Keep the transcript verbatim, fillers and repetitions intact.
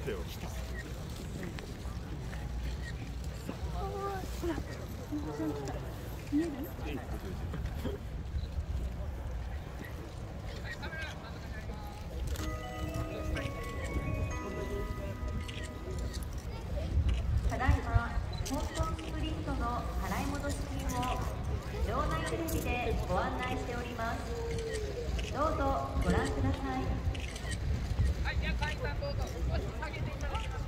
てよ。 ほら、見える？ ただいま香港スプリントの払い戻し金を場内テレビでご案内しております。どうぞご覧ください。 はい、じゃあ会員さんどうぞ少し下げていただきます。